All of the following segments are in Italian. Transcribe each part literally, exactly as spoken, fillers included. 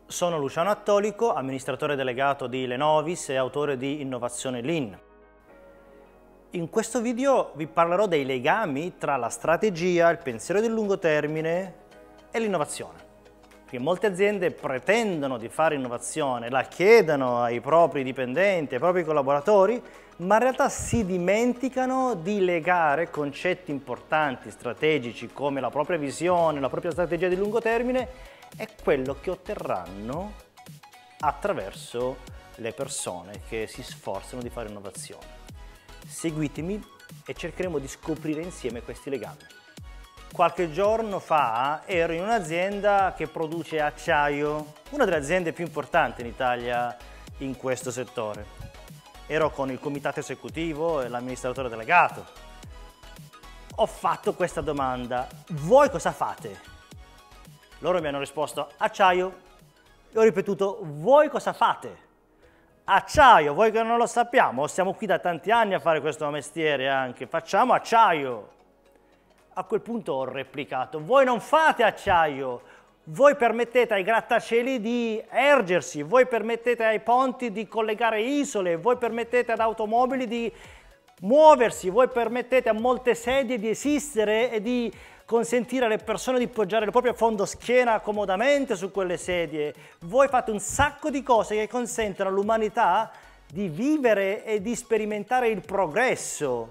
Sono Luciano Attolico, amministratore delegato di Lenovis e autore di Innovazione Lean. In questo video vi parlerò dei legami tra la strategia, il pensiero di lungo termine e l'innovazione. Perché molte aziende pretendono di fare innovazione, la chiedono ai propri dipendenti, ai propri collaboratori, ma in realtà si dimenticano di legare concetti importanti, strategici, come la propria visione, la propria strategia di lungo termine, e quello che otterranno attraverso le persone che si sforzano di fare innovazione. Seguitemi e cercheremo di scoprire insieme questi legami. Qualche giorno fa ero in un'azienda che produce acciaio, una delle aziende più importanti in Italia in questo settore. Ero con il comitato esecutivo e l'amministratore delegato. Ho fatto questa domanda: voi cosa fate? Loro mi hanno risposto acciaio. Io ho ripetuto: voi cosa fate? Acciaio, voi che non lo sappiamo, siamo qui da tanti anni a fare questo mestiere anche, facciamo acciaio. A quel punto ho replicato: voi non fate acciaio, voi permettete ai grattacieli di ergersi, voi permettete ai ponti di collegare isole, voi permettete ad automobili di muoversi, voi permettete a molte sedie di esistere e di consentire alle persone di poggiare il proprio fondoschiena comodamente su quelle sedie. Voi fate un sacco di cose che consentono all'umanità di vivere e di sperimentare il progresso.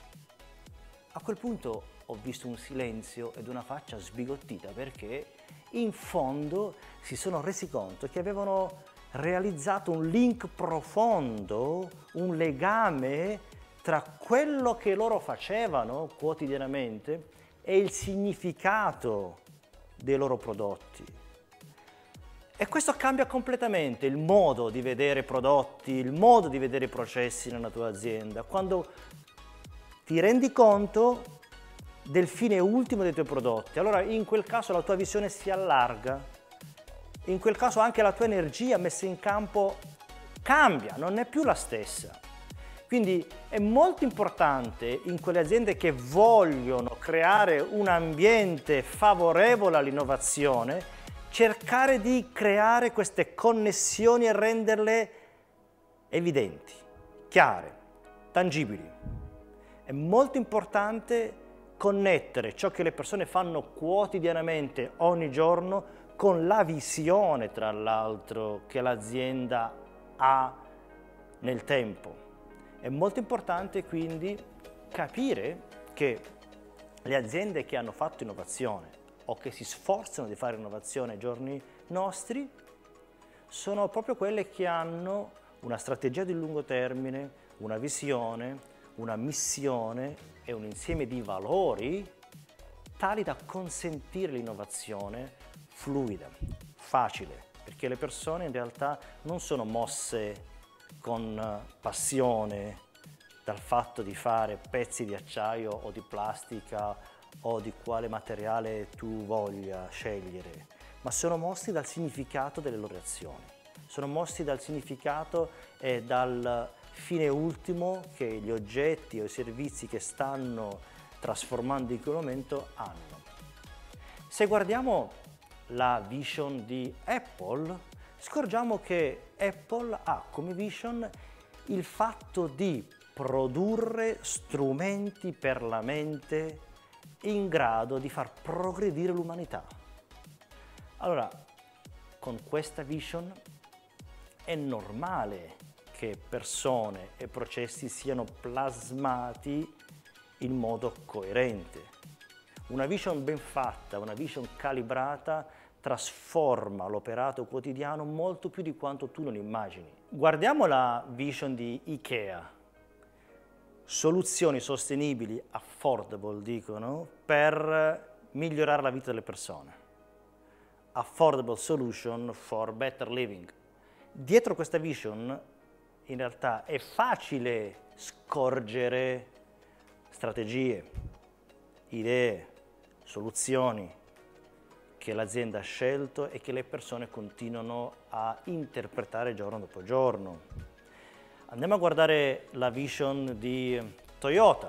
A quel punto ho visto un silenzio ed una faccia sbigottita, perché in fondo si sono resi conto che avevano realizzato un link profondo, un legame tra quello che loro facevano quotidianamente e il significato dei loro prodotti. E questo cambia completamente il modo di vedere i prodotti, il modo di vedere i processi nella tua azienda, quando ti rendi conto del fine ultimo dei tuoi prodotti. Allora in quel caso la tua visione si allarga, in quel caso anche la tua energia messa in campo cambia, non è più la stessa. Quindi è molto importante in quelle aziende che vogliono creare un ambiente favorevole all'innovazione cercare di creare queste connessioni e renderle evidenti, chiare, tangibili. È molto importante connettere ciò che le persone fanno quotidianamente, ogni giorno, con la visione, tra l'altro, che l'azienda ha nel tempo. È molto importante quindi capire che le aziende che hanno fatto innovazione o che si sforzano di fare innovazione ai giorni nostri sono proprio quelle che hanno una strategia di lungo termine, una visione, una missione e un insieme di valori tali da consentire l'innovazione fluida, facile, perché le persone in realtà non sono mosse con passione dal fatto di fare pezzi di acciaio o di plastica o di quale materiale tu voglia scegliere, ma sono mossi dal significato delle loro azioni, sono mossi dal significato e dal fine ultimo che gli oggetti o i servizi che stanno trasformando in quel momento hanno. Se guardiamo la vision di Apple, scorgiamo che Apple ha come vision il fatto di produrre strumenti per la mente in grado di far progredire l'umanità. Allora, con questa vision è normale che persone e processi siano plasmati in modo coerente. Una vision ben fatta, una vision calibrata trasforma l'operato quotidiano molto più di quanto tu non immagini. Guardiamo la vision di IKEA. Soluzioni sostenibili, affordable dicono, per migliorare la vita delle persone. Affordable solution for better living. Dietro questa vision in realtà è facile scorgere strategie, idee, soluzioni che l'azienda ha scelto e che le persone continuano a interpretare giorno dopo giorno. Andiamo a guardare la vision di Toyota.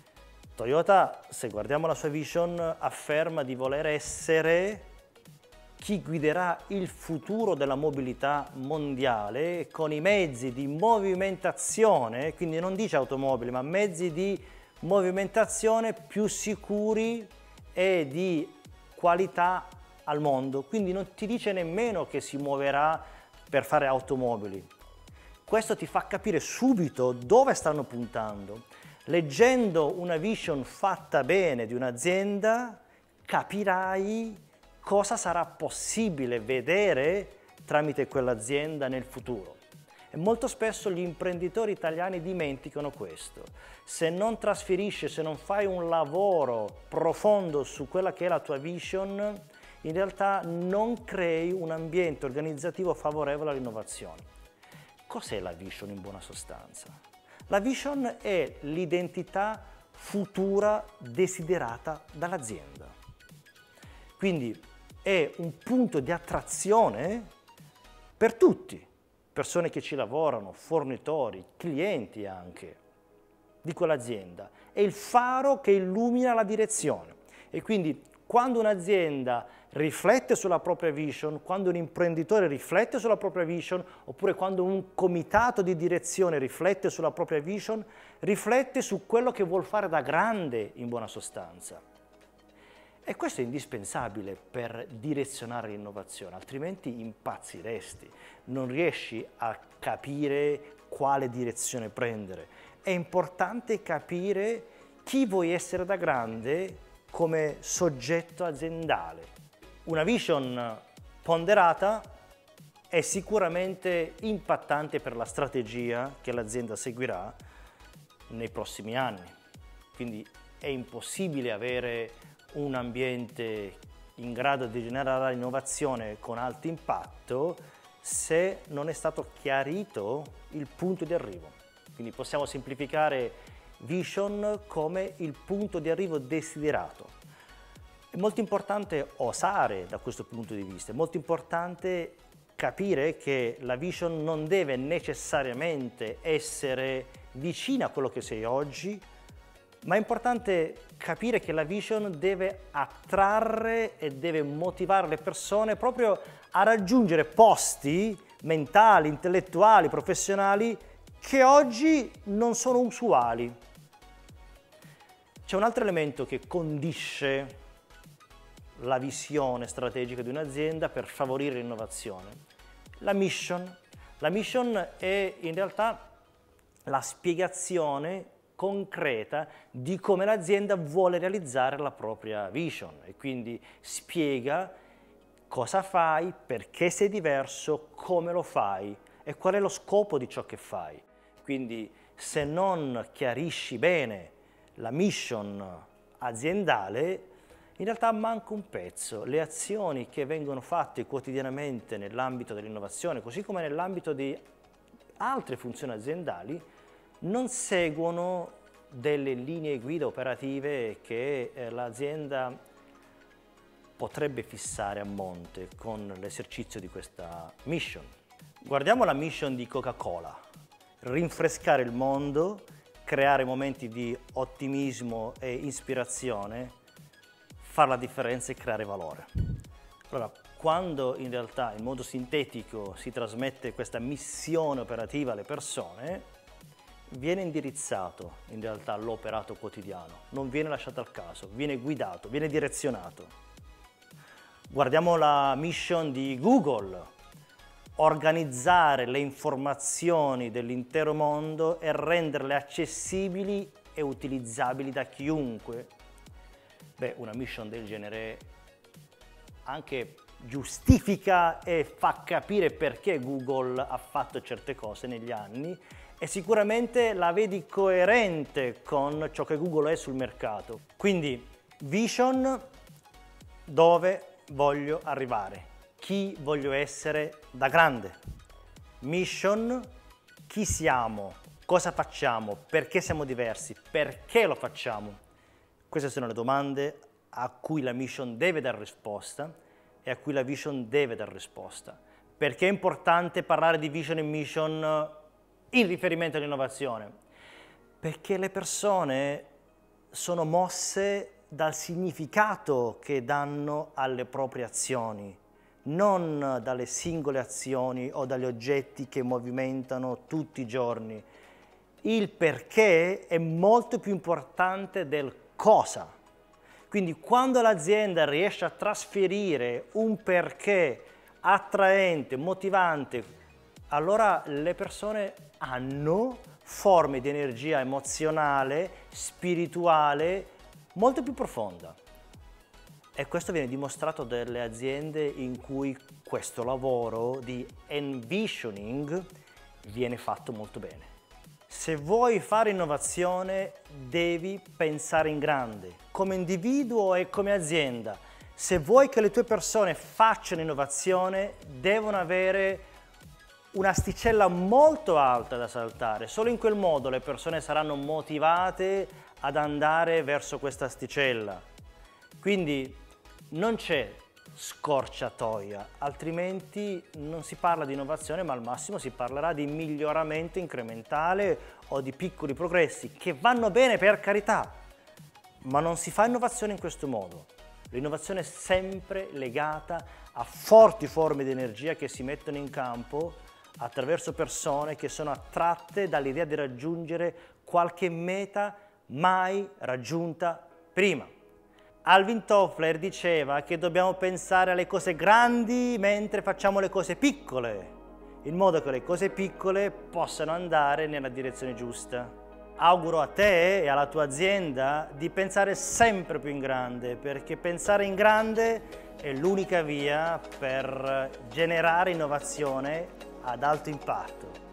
Toyota, se guardiamo la sua vision, afferma di voler essere chi guiderà il futuro della mobilità mondiale con i mezzi di movimentazione, quindi non dice automobili, ma mezzi di movimentazione più sicuri e di qualità al mondo. Quindi non ti dice nemmeno che si muoverà per fare automobili. Questo ti fa capire subito dove stanno puntando. Leggendo una vision fatta bene di un'azienda, capirai cosa sarà possibile vedere tramite quell'azienda nel futuro. E molto spesso gli imprenditori italiani dimenticano questo. Se non trasferisci, se non fai un lavoro profondo su quella che è la tua vision, in realtà non crei un ambiente organizzativo favorevole all'innovazione. Cos'è la vision in buona sostanza? La vision è l'identità futura desiderata dall'azienda. Quindi è un punto di attrazione per tutti, persone che ci lavorano, fornitori, clienti anche di quell'azienda. È il faro che illumina la direzione. E quindi quando un'azienda riflette sulla propria vision, quando un imprenditore riflette sulla propria vision, oppure quando un comitato di direzione riflette sulla propria vision, riflette su quello che vuol fare da grande in buona sostanza. E questo è indispensabile per direzionare l'innovazione, altrimenti impazziresti, non riesci a capire quale direzione prendere. È importante capire chi vuoi essere da grande come soggetto aziendale. Una vision ponderata è sicuramente impattante per la strategia che l'azienda seguirà nei prossimi anni. Quindi è impossibile avere un ambiente in grado di generare innovazione con alto impatto se non è stato chiarito il punto di arrivo. Quindi possiamo semplificare vision come il punto di arrivo desiderato. È molto importante osare da questo punto di vista, è molto importante capire che la vision non deve necessariamente essere vicina a quello che sei oggi, ma è importante capire che la vision deve attrarre e deve motivare le persone proprio a raggiungere posti mentali, intellettuali, professionali che oggi non sono usuali. C'è un altro elemento che condisce la visione strategica di un'azienda per favorire l'innovazione: la mission. La mission è in realtà la spiegazione concreta di come l'azienda vuole realizzare la propria vision e quindi spiega cosa fai, perché sei diverso, come lo fai e qual è lo scopo di ciò che fai. Quindi se non chiarisci bene la mission aziendale, in realtà manca un pezzo. Le azioni che vengono fatte quotidianamente nell'ambito dell'innovazione, così come nell'ambito di altre funzioni aziendali, non seguono delle linee guida operative che eh, l'azienda potrebbe fissare a monte con l'esercizio di questa mission. Guardiamo la mission di Coca-Cola: rinfrescare il mondo, creare momenti di ottimismo e ispirazione, fare la differenza e creare valore. Allora, quando in realtà in modo sintetico si trasmette questa missione operativa alle persone, viene indirizzato in realtà l'operato quotidiano, non viene lasciato al caso, viene guidato, viene direzionato. Guardiamo la mission di Google: organizzare le informazioni dell'intero mondo e renderle accessibili e utilizzabili da chiunque. Beh, una mission del genere anche giustifica e fa capire perché Google ha fatto certe cose negli anni e sicuramente la vedi coerente con ciò che Google è sul mercato. Quindi vision: dove voglio arrivare, chi voglio essere da grande. Mission: chi siamo, cosa facciamo, perché siamo diversi, perché lo facciamo. Queste sono le domande a cui la mission deve dare risposta e a cui la vision deve dare risposta. Perché è importante parlare di vision e mission in riferimento all'innovazione? Perché le persone sono mosse dal significato che danno alle proprie azioni, non dalle singole azioni o dagli oggetti che movimentano tutti i giorni. Il perché è molto più importante del cosa. Quindi quando l'azienda riesce a trasferire un perché attraente, motivante, allora le persone hanno forme di energia emozionale, spirituale, molto più profonda. E questo viene dimostrato dalle aziende in cui questo lavoro di envisioning viene fatto molto bene. Se vuoi fare innovazione, devi pensare in grande, come individuo e come azienda. Se vuoi che le tue persone facciano innovazione, devono avere un'asticella molto alta da saltare. Solo in quel modo le persone saranno motivate ad andare verso questa asticella. Quindi non c'è scorciatoia, altrimenti non si parla di innovazione, ma al massimo si parlerà di miglioramento incrementale o di piccoli progressi che vanno bene, per carità, ma non si fa innovazione in questo modo. L'innovazione è sempre legata a forti forme di energia che si mettono in campo attraverso persone che sono attratte dall'idea di raggiungere qualche meta mai raggiunta prima. Alvin Toffler diceva che dobbiamo pensare alle cose grandi mentre facciamo le cose piccole, in modo che le cose piccole possano andare nella direzione giusta. Auguro a te e alla tua azienda di pensare sempre più in grande, perché pensare in grande è l'unica via per generare innovazione ad alto impatto.